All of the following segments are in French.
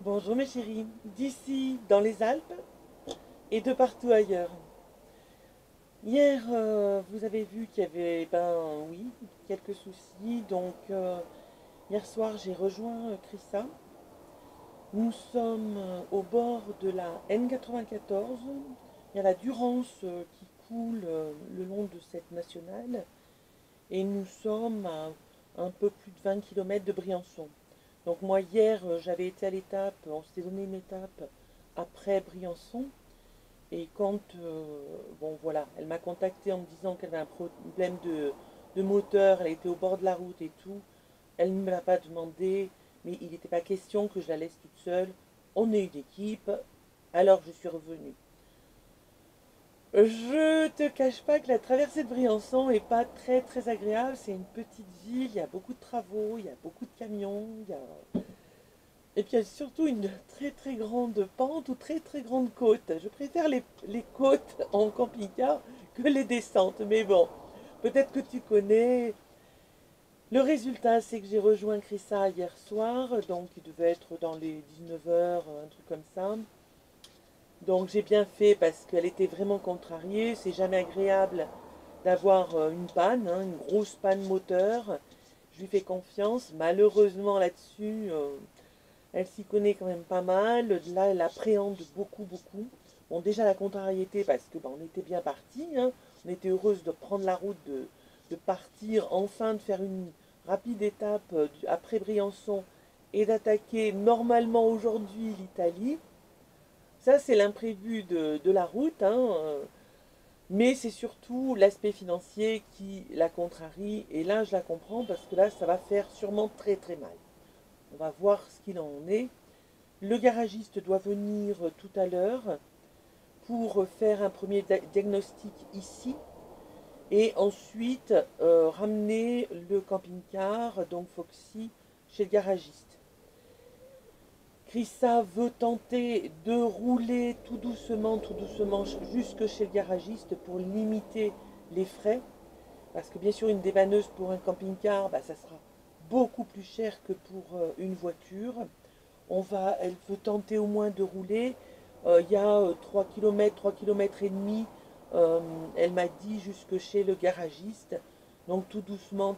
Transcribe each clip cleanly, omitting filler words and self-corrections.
Bonjour mes chéris, d'ici dans les Alpes et de partout ailleurs. Hier, vous avez vu qu'il y avait, oui, quelques soucis. Donc, hier soir, j'ai rejoint Chrissa. Nous sommes au bord de la N94. Il y a la Durance qui coule le long de cette nationale. Et nous sommes à un peu plus de 20 km de Briançon. Donc moi hier j'avais été à l'étape, on s'était donné une étape après Briançon. Et quand, bon voilà, elle m'a contacté en me disant qu'elle avait un problème de moteur, elle était au bord de la route et tout. Elle ne me l'a pas demandé, mais il n'était pas question que je la laisse toute seule. On est une équipe, alors je suis revenue. Je te cache pas que la traversée de Briançon est pas très agréable. C'est une petite ville, il y a beaucoup de travaux, il y a beaucoup de camions, et puis il y a surtout une très grande pente ou très grande côte. Je préfère les côtes en camping-car que les descentes, mais bon, peut-être que tu connais. Le résultat, c'est que j'ai rejoint Chrissa hier soir, donc il devait être dans les 19 heures, un truc comme ça. Donc j'ai bien fait parce qu'elle était vraiment contrariée. C'est jamais agréable d'avoir une panne, hein, une grosse panne moteur. Je lui fais confiance. Malheureusement là-dessus, elle s'y connaît quand même pas mal. Là, elle appréhende beaucoup. Bon, déjà la contrariété parce que on était bien parti, hein. On était heureuse de prendre la route, de partir, enfin de faire une rapide étape après Briançon et d'attaquer normalement aujourd'hui l'Italie. Ça, c'est l'imprévu de la route, hein, mais c'est surtout l'aspect financier qui la contrarie. Et là, je la comprends parce que là, ça va faire sûrement très mal. On va voir ce qu'il en est. Le garagiste doit venir tout à l'heure pour faire un premier diagnostic ici et ensuite ramener le camping-car, donc Foxy, chez le garagiste. Chrissa veut tenter de rouler tout doucement jusque chez le garagiste pour limiter les frais. Parce que bien sûr, une dépanneuse pour un camping-car, ça sera beaucoup plus cher que pour une voiture. Elle veut tenter au moins de rouler. Il y a 3 km, 3 km et demi, elle m'a dit jusque chez le garagiste. Donc tout doucement.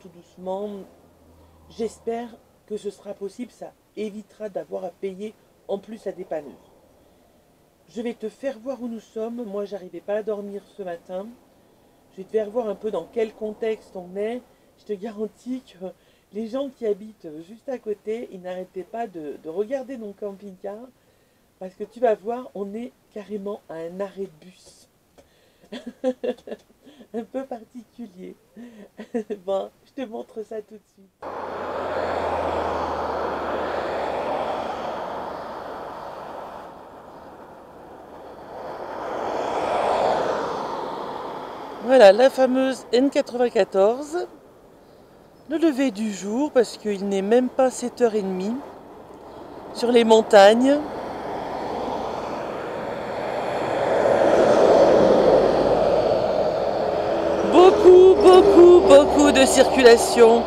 J'espère que ce sera possible. Ça évitera d'avoir à payer en plus la dépanneuse. Je vais te faire voir où nous sommes. Moi, j'arrivais pas à dormir ce matin. Je vais te faire voir un peu dans quel contexte on est. Je te garantis que les gens qui habitent juste à côté, ils n'arrêtaient pas de regarder mon camping-car. Parce que tu vas voir, on est carrément à un arrêt de bus. Un peu particulier. Bon, je te montre ça tout de suite. Voilà, la fameuse N94. Le lever du jour, parce qu'il n'est même pas 7h30. Sur les montagnes. Beaucoup de circulation.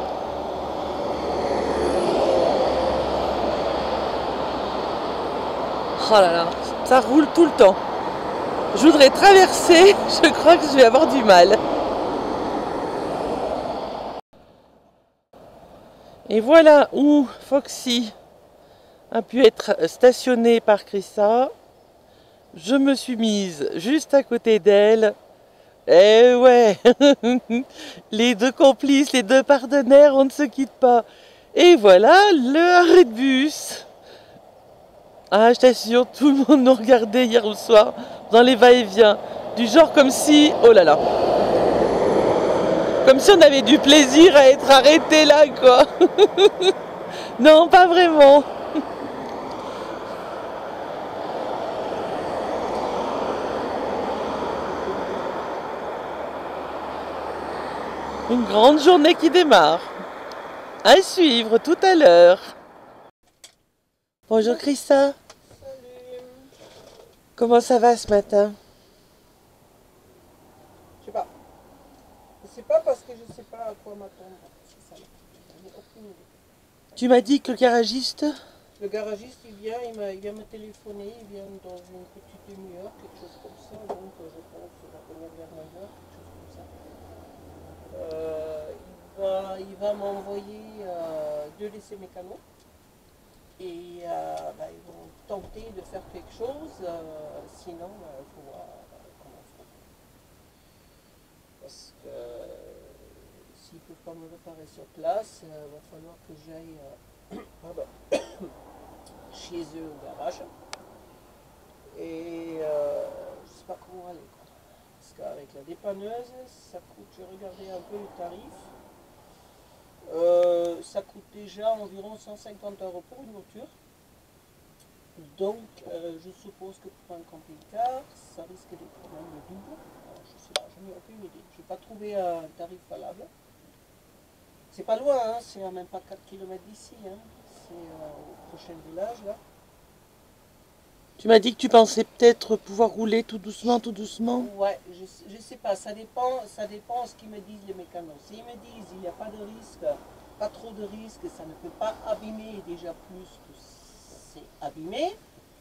Oh là là, ça roule tout le temps. Je voudrais traverser, je crois que je vais avoir du mal. Et voilà où Foxy a pu être stationné par Chrissa. Je me suis mise juste à côté d'elle. Eh ouais, les deux complices, les deux partenaires, on ne se quitte pas. Et voilà le arrêt de bus. Ah, je t'assure, tout le monde nous regardait hier au soir dans les va-et-vient. Du genre comme si, oh là là, comme si on avait du plaisir à être arrêté là, quoi. Non, pas vraiment. Une grande journée qui démarre. À suivre tout à l'heure. Bonjour Chrissa. Salut. Comment ça va ce matin? Je sais pas. Je sais pas parce que je sais pas à quoi m'attendre. C'est ça. J'en ai aucune idée. Tu m'as dit que le garagiste Le garagiste, il vient me téléphoner, il vient dans une petite demi-heure, quelque chose comme ça. Donc, je pense qu'il va venir vers 9h, quelque chose comme ça. Il va m'envoyer 2 laissés mécanos. Et ils vont tenter de faire quelque chose. Sinon, il faut voir comment on fait. Parce que s'il ne peut pas me réparer sur place, il va falloir que j'aille chez eux au garage. Et je ne sais pas comment aller. Parce qu'avec la dépanneuse, ça coûte, j'ai regardé un peu le tarif, ça coûte déjà environ 150 € pour une voiture. Donc je suppose que pour un camping-car, ça risque d'être quand même le double. Alors, je ne sais pas, je n'ai aucune idée. Je n'ai pas trouvé un tarif valable. C'est pas loin, hein, c'est à même pas 4 km d'ici. Hein. C'est au prochain village là. Tu m'as dit que tu pensais peut-être pouvoir rouler tout doucement, tout doucement. Ouais, je sais pas, ça dépend ce qu'ils me disent les mécanos. S'ils me disent il n'y a pas de risque, pas trop de risque, ça ne peut pas abîmer déjà plus que c'est abîmé,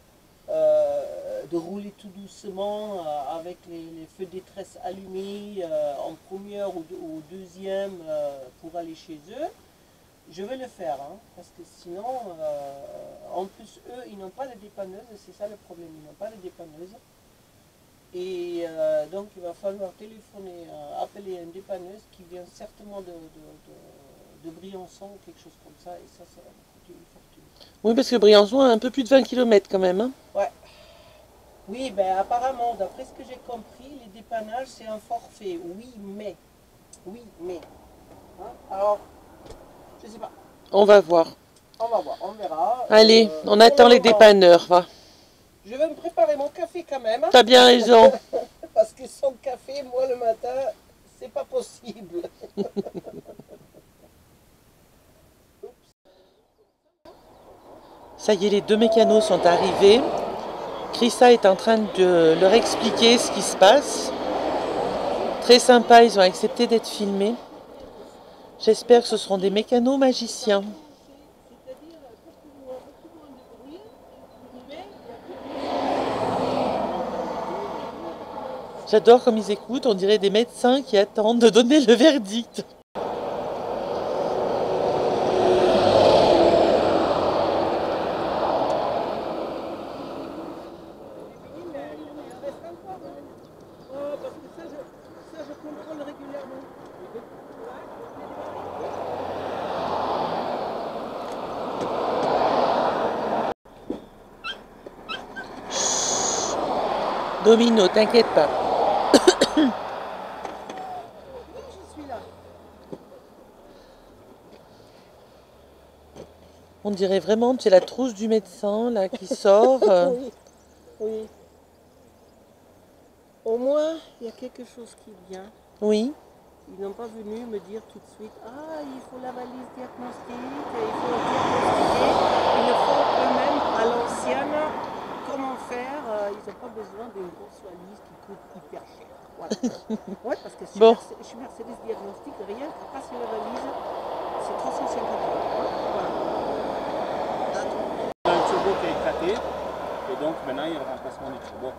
de rouler tout doucement avec les feux de détresse allumés en première ou deuxième pour aller chez eux. Je vais le faire, hein, parce que sinon, en plus, eux, ils n'ont pas de dépanneuse, c'est ça le problème, ils n'ont pas de dépanneuse. Et donc, il va falloir téléphoner, appeler une dépanneuse qui vient certainement de Briançon ou quelque chose comme ça, et ça va me coûter une fortune. Oui, parce que Briançon a un peu plus de 20 km quand même. Hein. Ouais. Oui, ben apparemment, d'après ce que j'ai compris, les dépannages, c'est un forfait. Oui, mais. Hein? Alors, je sais pas. On va voir. On va voir, on verra. Allez, on attend les dépanneurs, va. Je vais me préparer mon café quand même. T'as bien raison. Parce que sans café, moi le matin, c'est pas possible. Ça y est, les 2 mécanos sont arrivés. Chrissa est en train de leur expliquer ce qui se passe. Très sympa, ils ont accepté d'être filmés. J'espère que ce seront des mécanos magiciens. J'adore comme ils écoutent, on dirait des médecins qui attendent de donner le verdict. Domino, t'inquiète pas. On dirait vraiment que c'est la trousse du médecin là qui sort. Oui, oui. Au moins, il y a quelque chose qui vient. Oui. Ils n'ont pas venu me dire tout de suite, ah, il faut la valise diagnostique, il faut diagnostiquer. Ils le font eux-mêmes à l'ancienne. Comment faire? Ils n'ont pas besoin d'une grosse valise qui coûte hyper cher. Voilà. Ouais, parce que chez Mercedes Diagnostic, rien qui passe la valise, c'est 350 €. Voilà. On a un turbo qui est éclaté, et donc maintenant il y a le remplacement du turbo.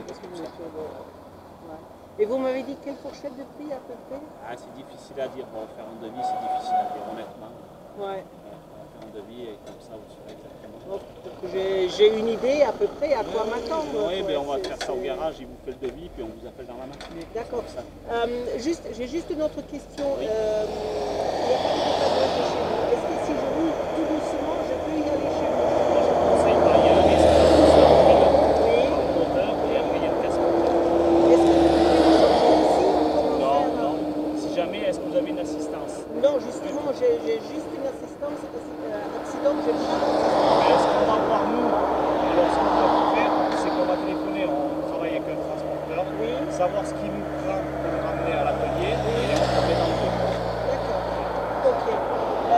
Et vous m'avez dit quelle fourchette de prix à peu près? Ah, c'est difficile à dire, bon, faire un devis c'est difficile à dire honnêtement. Ouais. On va faire un devis et comme ça vous saurez exactement. Bon, j'ai une idée à peu près à quoi m'attendre. Oui, mais on va faire ça au garage, il vous fait le devis, puis on vous appelle dans la matinée. D'accord. J'ai juste une autre question. Oui. Il n'y a pas de dépanneuse de chez vous. Est-ce que si je roule tout doucement, je peux y aller chez vous? Moi je conseille pas, il y a un risque de moteur, Oui. et après il y a le casque. Est-ce que vous pouvez le changer ici? Comment Non, faire? non. Si jamais, est-ce que vous avez une assistance? Non, justement, j'ai juste une assistance accident que j'ai pas. Mais ce qu'on va voir nous, alors ce qu'on va faire, c'est qu'on va téléphoner, on travaille avec un transporteur, Oui. savoir ce qu'il nous prend pour nous ramener à l'atelier et on va mettre dans le dos. D'accord. Ok.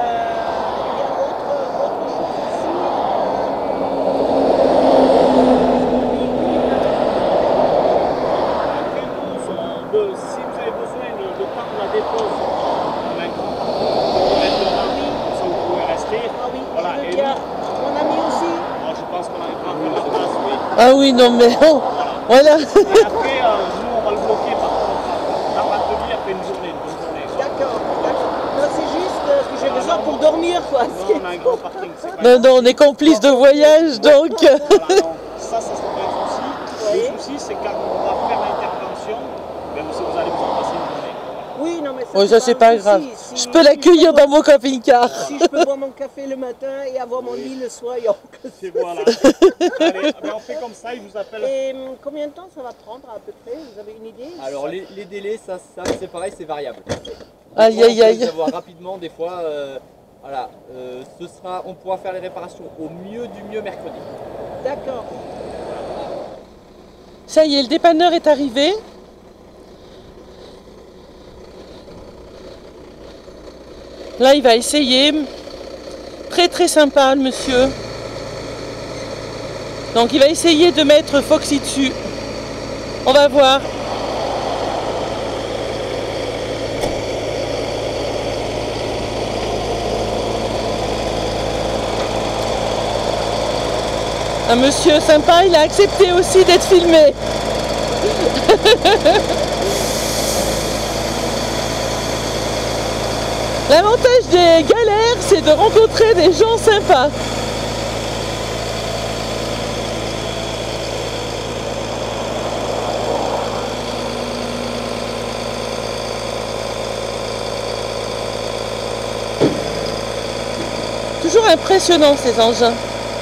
Ah oui, non mais oh, voilà. Et après, nous, on va le bloquer par contre dans l'atelier après une journée, D'accord, d'accord. Non, c'est juste que j'ai besoin pour dormir, quoi. Non, on a un grand parking. C'est pas Non, non, on est complices de voyage, donc. Voilà, non, ça serait pas un souci. Oui. Le souci, c'est quand on va faire l'intervention, ben, vous allez vous en passer une journée. Oui, non, mais ça, Oui, ça c'est pas un grave. souci. Je peux l'accueillir dans mon camping-car. Si je peux boire mon café le matin et avoir mon lit le soir, il n'y a aucun souci. Et voilà. Allez, ben, on fait comme ça, il vous appelle. Et combien de temps ça va prendre à peu près? Vous avez une idée? Alors les délais, ça c'est pareil, c'est variable. Aïe, aïe, On peut aïe. les avoir rapidement, des fois, voilà, on pourra faire les réparations au mieux du mieux mercredi. D'accord. Ça y est, le dépanneur est arrivé. Là, il va essayer. Très très sympa, le monsieur. Donc, il va essayer de mettre Foxy dessus. On va voir. Un monsieur sympa, il a accepté aussi d'être filmé. L'avantage des galères, c'est de rencontrer des gens sympas. Toujours impressionnant ces engins.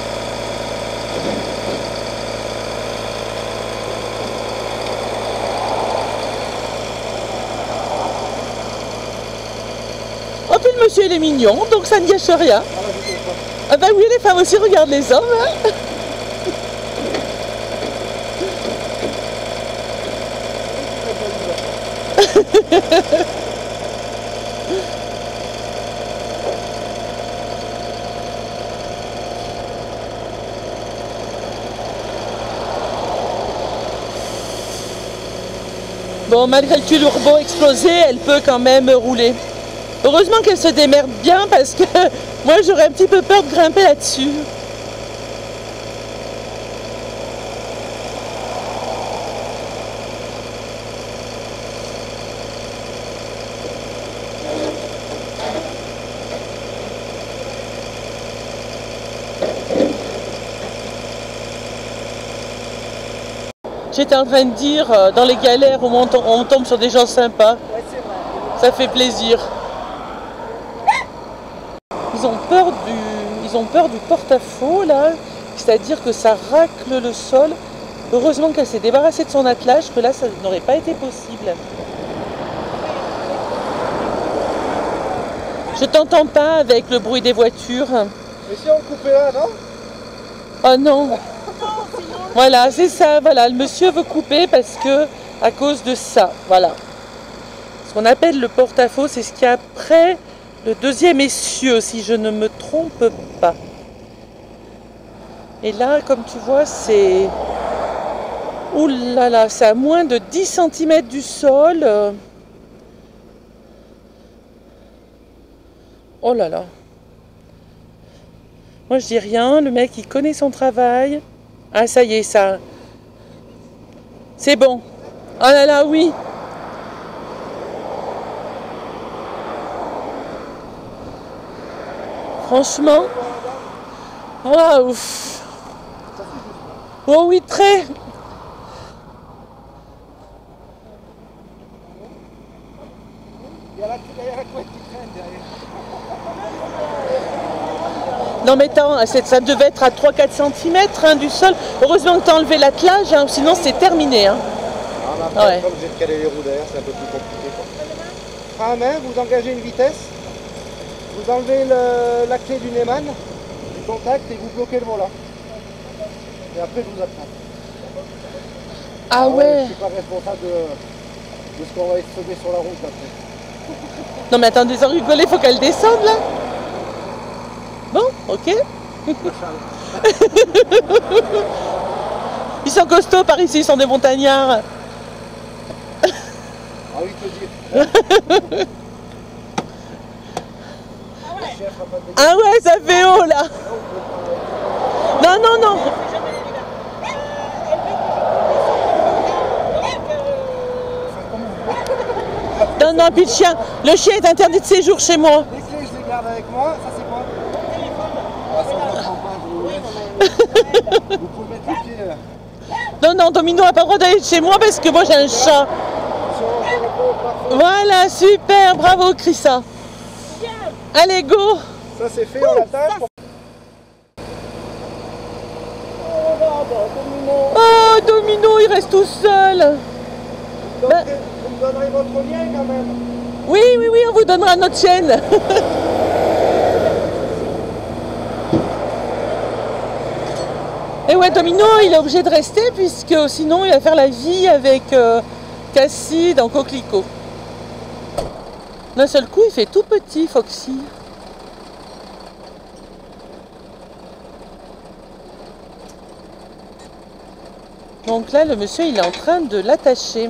Oh, puis le monsieur il est mignon, donc ça ne gâche rien. Ah bah oui, les femmes aussi regardent les hommes. Hein. Bon, malgré le turbo explosé, elle peut quand même rouler. Heureusement qu'elle se démerde bien parce que moi j'aurais un petit peu peur de grimper là-dessus. J'étais en train de dire, dans les galères, on tombe sur des gens sympas. Ouais, c'est vrai. Ça fait plaisir. Ils ont peur du porte-à-faux là, c'est-à-dire que ça racle le sol. Heureusement qu'elle s'est débarrassée de son attelage, que là ça n'aurait pas été possible. Je t'entends pas avec le bruit des voitures. Mais si on coupait là, non? Oh non. Voilà, c'est ça, voilà. Le monsieur veut couper parce que, à cause de ça, voilà. Ce qu'on appelle le porte-à-faux, c'est ce qu'il y a après le deuxième essieu, si je ne me trompe pas. Et là, comme tu vois, c'est... Ouh là là, c'est à moins de 10 cm du sol. Oh là là. Moi, je dis rien. Le mec, il connaît son travail. Ah, ça y est, ça... C'est bon. Oh là là, oui. Franchement. Ah, ouf. Oh oui, très. Il y a la couette qui traîne derrière. Non mais attends, ça devait être à 3-4 cm du sol. Heureusement que tu as enlevé l'attelage, hein, sinon c'est terminé. Hein. Ah, mais après, Ouais. comme j'ai de caler les roues derrière, c'est un peu plus compliqué. Quoi. Frein à main, vous engagez une vitesse, vous enlevez la clé du Neyman, du contact et vous bloquez le volant. Et après, je vous attrape. Ah ouais. Je suis pas responsable de ce qu'on va exploser sur la route après. Non mais attendez, sans rigoler, faut qu'elle descende là. Bon, ok. Ils sont costauds par ici, ils sont des montagnards. Envie de te dire. Ah ouais, ça fait haut là. Non, non, non. non, puis le chien est interdit de séjour chez moi. Les clés, je les garde avec moi. Ça, c'est quoi? Ah, ça, je ne prends pas, je vous pouvez mettre les pieds. Non, non, Domino n'a pas le droit d'aller chez moi parce que moi j'ai un chat. Voilà, super, bravo Chrissa. Allez, go. Ça, c'est fait, on l'attache. Oh, Domino, il reste tout seul. Donc, Ben- vous me donnerez votre lien quand même. Oui, oui, oui, on vous donnera notre chaîne. Et ouais, Domino, il est obligé de rester puisque sinon il va faire la vie avec Cassie dans Coquelicot. D'un seul coup, il fait tout petit, Foxy. Donc là, le monsieur, il est en train de l'attacher.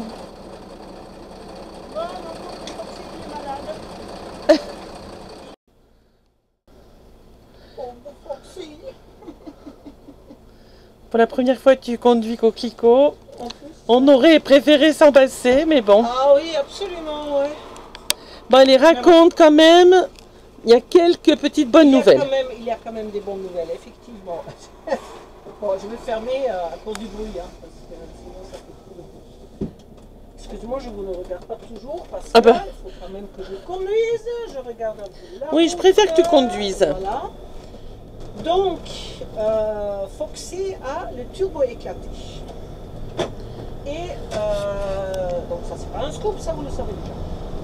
Pour la première fois que tu conduis Coquelicot, on aurait préféré s'en passer, mais bon. Ah oui, absolument, ouais. Bon, elle les raconte quand même. Il y a quelques petites bonnes nouvelles. Il y a quand même des bonnes nouvelles, effectivement. Bon, je vais fermer à cause du bruit, hein, parce que sinon ça fait trop de bruit. Excuse-moi, je vous ne regarde pas toujours, parce que Ah bah. il faut quand même que je conduise. Je regarde un peu là. Oui, je préfère que tu conduises. Voilà. Donc, Foxy a le turbo éclaté. Et donc ça c'est pas un scoop, ça vous le savez déjà.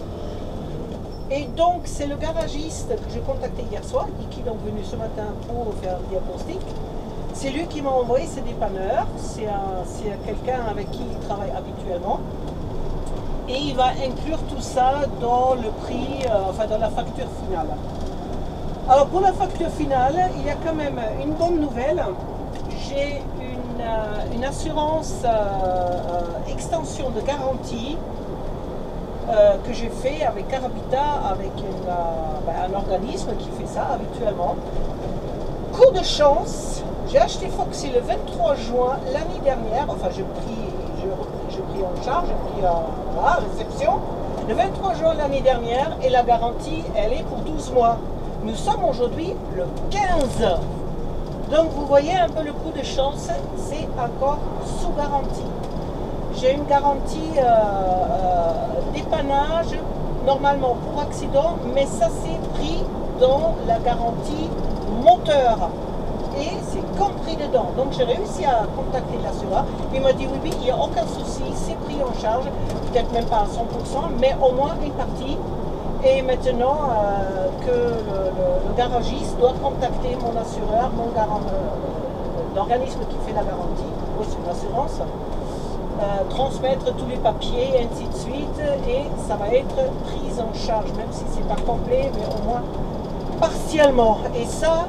Et donc c'est le garagiste que j'ai contacté hier soir et qui est donc venu ce matin pour faire un diagnostic. C'est lui qui m'a envoyé ses dépanneurs. C'est quelqu'un avec qui il travaille habituellement. Et il va inclure tout ça dans le prix, enfin dans la facture finale. Alors pour la facture finale, il y a quand même une bonne nouvelle. J'ai une assurance extension de garantie que j'ai fait avec Carabita, avec un organisme qui fait ça habituellement. Coup de chance, j'ai acheté Foxy le 23 juin l'année dernière, enfin j'ai pris en charge, j'ai pris à réception, le 23 juin l'année dernière et la garantie elle est pour 12 mois. Nous sommes aujourd'hui le 15. Donc vous voyez un peu le coup de chance, c'est encore sous garantie. J'ai une garantie dépannage, normalement pour accident, mais ça c'est pris dans la garantie moteur. Et c'est compris dedans. Donc j'ai réussi à contacter l'assureur. Il m'a dit oui, il n'y a aucun souci, c'est pris en charge, peut-être même pas à 100%, mais au moins une partie. Et maintenant que le garagiste doit contacter mon assureur, l'organisme qui fait la garantie, oui, c'est une assurance, transmettre tous les papiers, et ainsi de suite, et ça va être pris en charge, même si c'est pas complet, mais au moins partiellement. Et ça,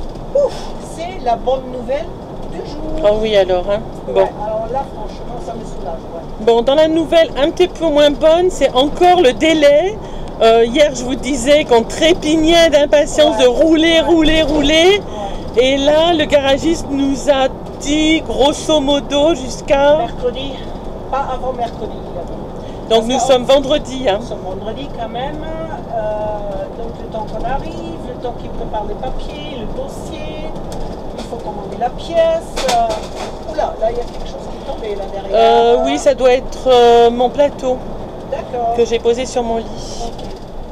c'est la bonne nouvelle du jour. Oh oui, alors, hein. Bon. Ouais, alors là, franchement, ça me soulage. Ouais. Bon, dans la nouvelle un petit peu moins bonne, c'est encore le délai. Hier, je vous disais qu'on trépignait d'impatience de rouler. Ouais. Et là, le garagiste nous a dit, grosso modo, jusqu'à... Mercredi, pas avant mercredi. Il a dit. Donc nous sommes vendredi. Hein. Nous sommes vendredi quand même. Donc le temps qu'on arrive, le temps qu'il prépare les papiers, le dossier, il faut commander la pièce. Oula, là il y a quelque chose qui est tombé là derrière. Oui, ça doit être mon plateau D'accord. que j'ai posé sur mon lit. Ok.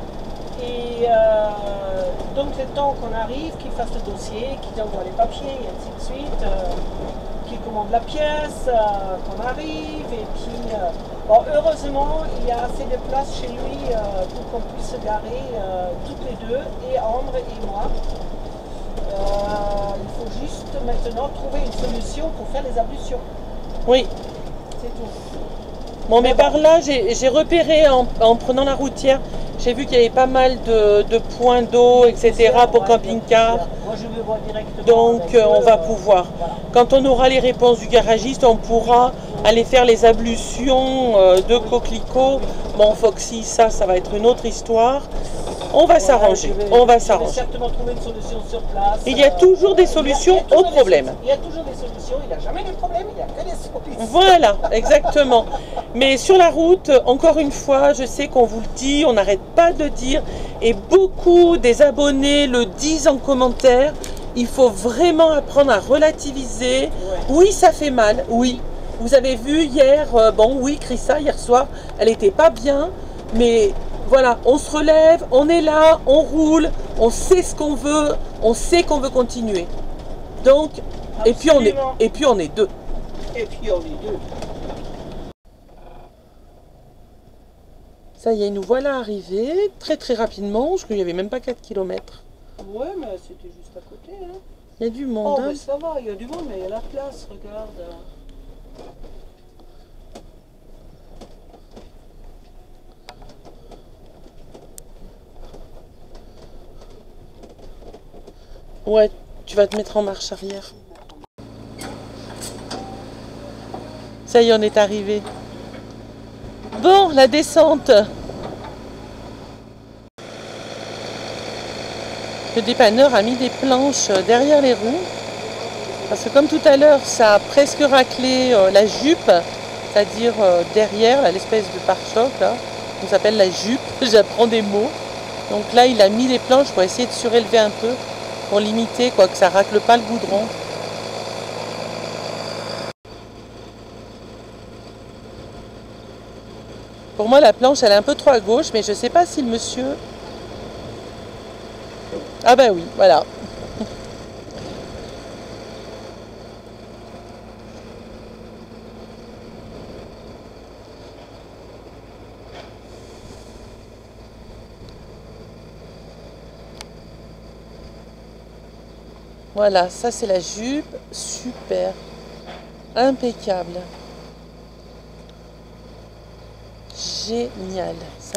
Et donc le temps qu'on arrive, qu'il fasse le dossier, qu'il envoie les papiers, et ainsi de suite, qu'il commande la pièce, qu'on arrive, et puis bon, heureusement il y a assez de place chez lui pour qu'on puisse se garer toutes les deux, et Ambre et moi. Il faut juste maintenant trouver une solution pour faire les ablutions. Oui. C'est tout. Bon, mais par là, j'ai repéré en prenant la routière, j'ai vu qu'il y avait pas mal de points d'eau, etc. pour Ouais, camping-car. Moi je vais voir directement. Donc avec eux, on va pouvoir. voilà. Quand on aura les réponses du garagiste, on pourra aller faire les ablutions de Coquelicot. Bon, Foxy, ça va être une autre histoire. On va s'arranger, on va Je vais s'arranger. certainement trouver une solution sur place. Il y a toujours des solutions aux problèmes. Il y a toujours des solutions, il n'y a jamais de problème, il n'y a que des solutions. Voilà, exactement. Mais sur la route, encore une fois, je sais qu'on vous le dit, on n'arrête pas de le dire, et beaucoup des abonnés le disent en commentaire, il faut vraiment apprendre à relativiser. Oui, ça fait mal, oui. Vous avez vu hier, bon oui, Chrissa, hier soir, elle n'était pas bien, mais voilà, on se relève, on est là, on roule, on sait ce qu'on veut, on sait qu'on veut continuer. Donc, et puis on est deux. Et puis on est deux. Ça y est, nous voilà arrivés très très rapidement. Je crois qu'il n'y avait même pas 4 km. Ouais, mais c'était juste à côté. Hein. Il y a du Oh, monde. mais ça va, il y a du monde, mais il y a la place, regarde. Ouais, tu vas te mettre en marche arrière. Ça y est, on est arrivé. Bon, la descente. Le dépanneur a mis des planches derrière les roues. Parce que comme tout à l'heure, ça a presque raclé la jupe, c'est-à-dire derrière, l'espèce de pare-choc, là, on s'appelle la jupe, j'apprends des mots. Donc là, il a mis des planches pour essayer de surélever un peu, pour limiter, quoi, que ça racle pas le goudron. Pour moi, la planche, elle est un peu trop à gauche, mais je sais pas si le monsieur... Ah ben oui, voilà. Voilà, ça c'est la jupe, super, impeccable, génial,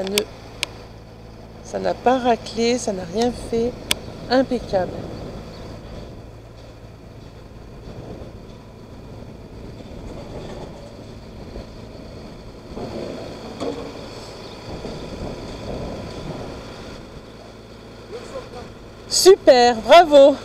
ça n'a pas raclé, ça n'a rien fait, impeccable. Super, bravo.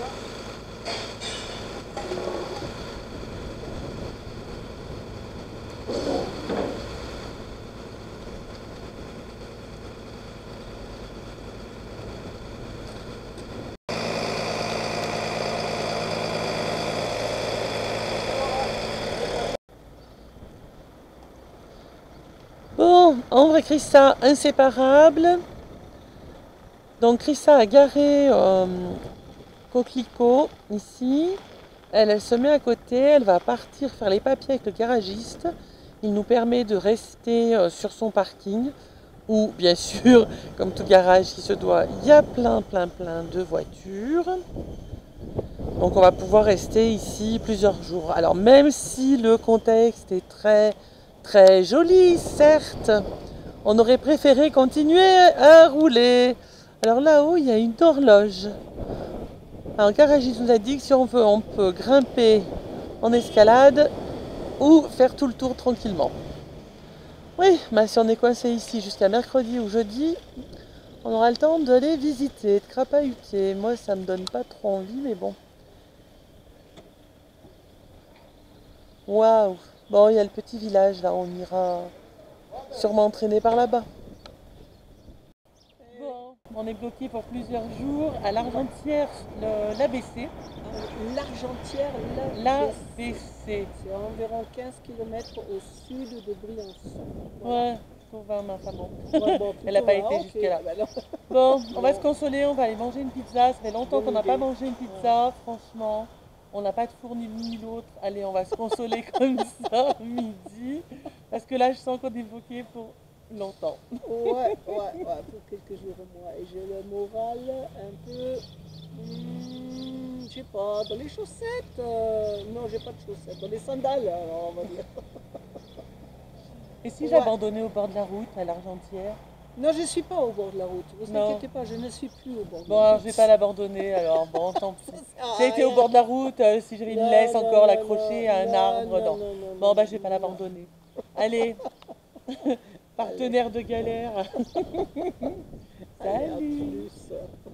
Bon, Ambre et Chrissa inséparables. Donc Chrissa a garé Coquelicot ici. Elle se met à côté, elle va partir faire les papiers avec le garagiste. Il nous permet de rester sur son parking où, bien sûr, comme tout garage qui se doit, il y a plein de voitures. Donc on va pouvoir rester ici plusieurs jours. Alors même si le contexte est très joli, certes, on aurait préféré continuer à rouler. Alors là-haut, il y a une horloge. Alors le garagiste nous a dit que si on veut, on peut grimper en escalade ou faire tout le tour tranquillement. Oui, mais si on est coincé ici jusqu'à mercredi ou jeudi, on aura le temps d'aller visiter, de crapahuter. Moi, ça me donne pas trop envie, mais bon. Waouh! Bon, il y a le petit village là, on ira sûrement entraîner par là-bas. Bon, on est bloqué pour plusieurs jours à l'Argentière, l'ABC. L'Argentière, L'ABC. c'est environ 15 km au sud de Briançon. Ouais, pour 20 enfin bon. Ouais, bon, Elle n'a pas plutôt, été ok, jusqu'à là. bah non. Bon, on va se consoler, on va aller manger une pizza. Ça fait longtemps qu'on n'a pas Bonne idée. mangé une pizza, franchement. On n'a pas de four ni l'une ni l'autre. Allez, on va se consoler comme ça, midi. Parce que là, je sens qu'on est bloqué pour longtemps. Ouais, pour quelques jours au moins. Et j'ai le moral un peu, je sais pas, dans les chaussettes. Non, j'ai pas de chaussettes, dans les sandales, alors, on va dire. Et si Ouais. j'abandonnais au bord de la route, à l'Argentière? Non, je ne suis pas au bord de la route. Ne vous Non. inquiétez pas, je ne suis plus au bord de Bon, la alors, route. je vais pas l'abandonner, alors bon, tant pis. sert à J'ai été au rien. bord de la route, si je me Non, laisse non, encore non, l'accrocher à un non, arbre, non, non. non, Bon, non, bah, je vais pas non. l'abandonner. Allez, partenaire de galère. Allez, à Salut. plus.